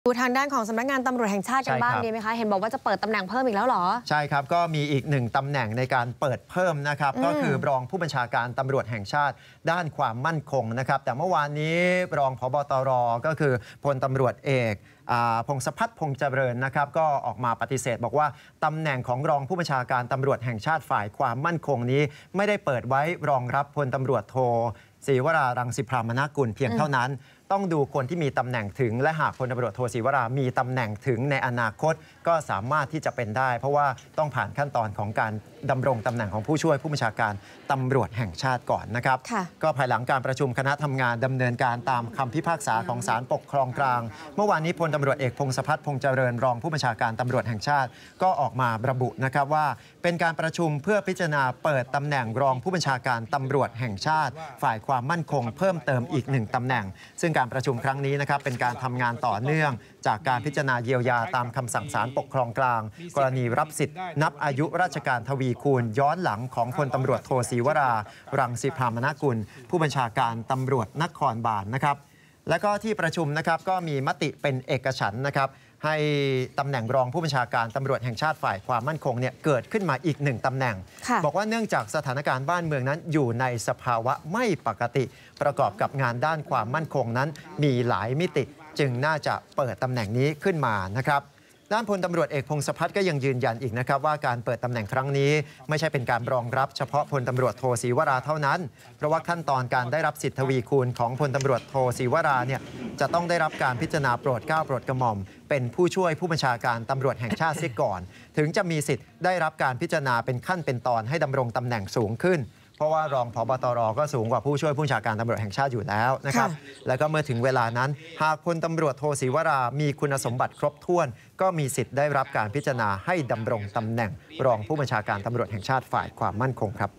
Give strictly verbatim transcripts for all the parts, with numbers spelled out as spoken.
ดูทางด้านของสำนักงานตำรวจแห่งชาติกันบ้างดีไหมคะเห็นบอกว่าจะเปิดตำแหน่งเพิ่มอีกแล้วเหรอใช่ครับก็มีอีกหนึ่งตำแหน่งในการเปิดเพิ่มนะครับก็คือรองผู้บัญชาการตำรวจแห่งชาติด้านความมั่นคงนะครับแต่เมื่อวานนี้รองผบ.ตร.ก็คือพลตำรวจเอกพงศพัฒน์พงษ์เจริญนะครับก็ออกมาปฏิเสธบอกว่าตำแหน่งของรองผู้บัญชาการตำรวจแห่งชาติฝ่ายความมั่นคงนี้ไม่ได้เปิดไว้รองรับพลตำรวจโทศรีวรารังสิพรามนกุลเพียงเท่านั้นต้องดูคนที่มีตำแหน่งถึงและหากพลตำรวจโทศรีวรามีตำแหน่งถึงในอนาคตก็สามารถที่จะเป็นได้เพราะว่าต้องผ่านขั้นตอนของการดำรงตำแหน่งของผู้ช่วยผู้บัญชาการตำรวจแห่งชาติก่อนนะครับก็ภายหลังการประชุมคณะทำงานดำเนินการตามคำพิพากษาของศาลปกครองกลางเมื่อวานนี้พลตำรวจเอกพงศพัฒน์พงษ์เจริญรองผู้บัญชาการตำรวจแห่งชาติก็ออกมาระบุนะครับว่าเป็นการประชุมเพื่อพิจารณาเปิดตำแหน่งรองผู้บัญชาการตำรวจแห่งชาติฝ่ายความมั่นคงเพิ่มเติมอีกหนึ่งตำแหน่งซึ่งการประชุมครั้งนี้นะครับเป็นการทำงานต่อเนื่องจากการพิจารณาเยียวยาตามคำสั่งศาลปกครองกลางกรณีรับสิทธิ์นับอายุราชการทวีคูณย้อนหลังของพลตำรวจโทศรีวรารังสิพรามนกุลผู้บัญชาการตำรวจนครบาลนะครับและก็ที่ประชุมนะครับก็มีมติเป็นเอกฉันท์นะครับให้ตำแหน่งรองผู้บัญชาการตำรวจแห่งชาติฝ่ายความมั่นคงเนี่ยเกิดขึ้นมาอีกหนึ่งตำแหน่งบอกว่าเนื่องจากสถานการณ์บ้านเมืองนั้นอยู่ในสภาวะไม่ปกติประกอบกับงานด้านความมั่นคงนั้นมีหลายมิติจึงน่าจะเปิดตำแหน่งนี้ขึ้นมานะครับด้านพลตำรวจเอกพงศพัฒน์ก็ยังยืนยันอีกนะครับว่าการเปิดตำแหน่งครั้งนี้ไม่ใช่เป็นการรองรับเฉพาะพลตำรวจโทศรีวราเท่านั้นเพราะว่าขั้นตอนการได้รับสิทธิทวีคูณของพลตำรวจโทศรีวราเนี่ยจะต้องได้รับการพิจารณาโปรดเกล้าโปรดกระหม่อมเป็นผู้ช่วยผู้บัญชาการตำรวจแห่งชาติเสียก่อนถึงจะมีสิทธิ์ได้รับการพิจารณาเป็นขั้นเป็นตอนให้ดำรงตำแหน่งสูงขึ้นเพราะว่ารองผบ.ตร.ก็สูงกว่าผู้ช่วยผู้บัญชาการตำรวจแห่งชาติอยู่แล้วนะครับแล้วก็เมื่อถึงเวลานั้นหากพลตำรวจโทศรีวรามีคุณสมบัติครบถ้วนก็มีสิทธิ์ได้รับการพิจารณาให้ดำรงตำแหน่งรองผู้บัญชาการตำรวจแห่งชาติฝ่ายความมั่นคงครับ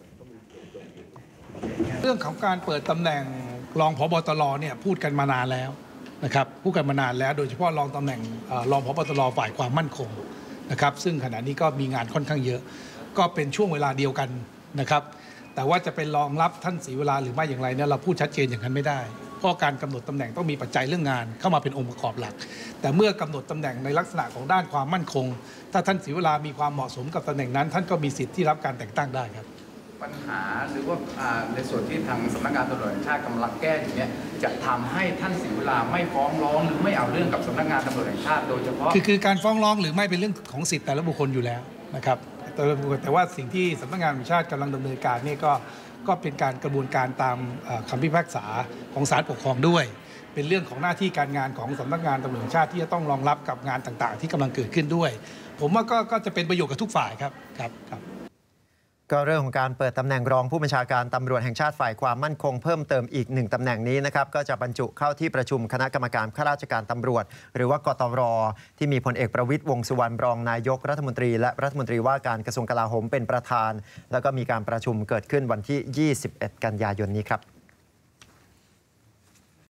เรื่องของการเปิดตำแหน่งรองผบ.ตร.เนี่ยพูดกันมานานแล้วนะครับพูดกันมานานแล้วโดยเฉพาะรองตำแหน่งรองผบ.ตร.ฝ่ายความมั่นคงนะครับซึ่งขณะนี้ก็มีงานค่อนข้างเยอะก็เป็นช่วงเวลาเดียวกันนะครับแต่ว่าจะเป็นรองรับท่านศรีวราหรือไม่อย่างไรเนี่ยเราพูดชัดเจนอย่างนั้นไม่ได้เพราะการกำหนดตำแหน่งต้องมีปัจจัยเรื่องงานเข้ามาเป็นองค์ประกอบหลักแต่เมื่อกำหนดตำแหน่งในลักษณะของด้านความมั่นคงถ้าท่านศรีวรามีความเหมาะสมกับตำแหน่งนั้นท่านก็มีสิทธิ์ที่รับการแต่งตั้งได้ครับปัญหาหรือว่าในส่วนที่ทางสำนักงานตำรวจแห่งชาติกำลังแก้อยู่เนี่ยจะทำให้ท่านศรีวราไม่ฟ้องร้องหรือไม่เอาเรื่องกับสำนักงานตำรวจแห่งชาติโดยเฉพาะคือคือการฟ้องร้องหรือไม่เป็นเรื่องของสิทธิแต่ละบุคคลอยู่แล้วนะครับแต่แต่ว่าสิ่งที่สำนักงานตำรวจแห่งชาติกำลังดำเนินการนี่ก็ก็เป็นการกระบวนการตามคำพิพากษาของศาลปกครองด้วยเป็นเรื่องของหน้าที่การงานของสำนักงานตำรวจแห่งชาติที่จะต้องรองรับกับงานต่างๆที่กำลังเกิดขึ้นด้วยผมว่าก็ก็จะเป็นประโยชน์กับทุกฝ่ายครับครับครับก็เรื่องของการเปิดตำแหน่งรองผู้บัญชาการตำรวจแห่งชาติฝ่ายความมั่นคงเพิ่มเติมอีกหนึ่งตำแหน่งนี้นะครับก็จะบรรจุเข้าที่ประชุมคณะกรรมการข้าราชการตำรวจหรือว่ากตร.ที่มีพลเอกประวิตรวงษ์สุวรรณรองนายกรัฐมนตรีและรัฐมนตรีว่าการกระทรวงกลาโหมเป็นประธานแล้วก็มีการประชุมเกิดขึ้นวันที่ยี่สิบเอ็ดกันยายนนี้ครับ